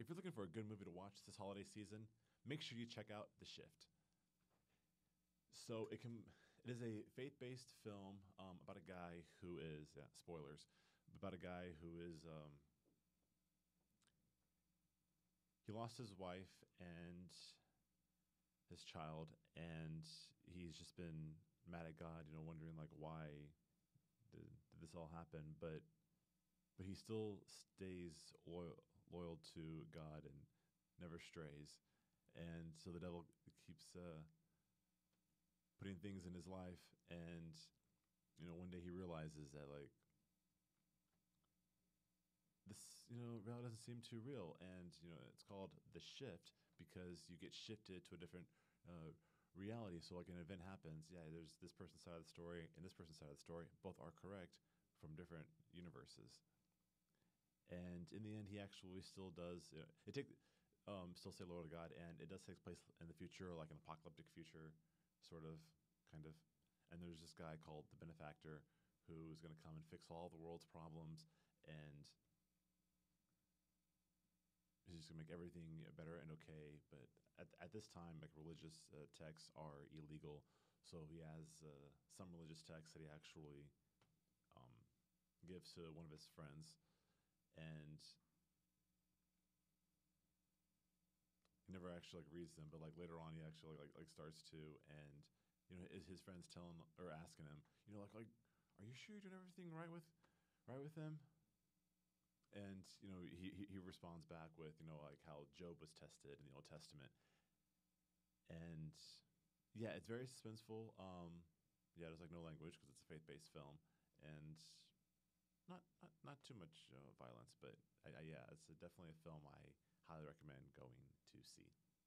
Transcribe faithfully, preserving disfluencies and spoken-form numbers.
you're looking for a good movie to watch this holiday season, make sure you check out The Shift. So it can it is a faith-based film um, about a guy who is yeah, spoilers about a guy who is um, he lost his wife and his child, and he's just been mad at God, you know, wondering like why did, did this all happen, but but he still stays loyal, loyal to God and never strays, and so the devil keeps uh, putting things in his life, and you know one day he realizes that like this you know reality doesn't seem too real, and you know it's called The Shift because you get shifted to a different uh, reality. So like an event happens, yeah, there's this person's side of the story and this person's side of the story, both are correct from different universes. And in the end, he actually still does. You know, it take um, still say loyal to God, and it does take place in the future, like an apocalyptic future, sort of, kind of. And there's this guy called the Benefactor who's going to come and fix all the world's problems, and he's just going to make everything better and okay. But at at this time, like religious uh, texts are illegal, so he has uh, some religious texts that he actually um, gives to one of his friends, and he never actually like reads them, but like later on he actually like like starts to, and you know his, his friends tell him or asking him, you know, like like, are you sure you're doing everything right with, right with them? And you know he he, he responds back with you know like how Job was tested in the Old Testament, and yeah, it's very suspenseful. Um, yeah, there's like no language because it's a faith based film, and not not, not too much uh, violence, but I, I, yeah, it's a, definitely a film I highly recommend going to see.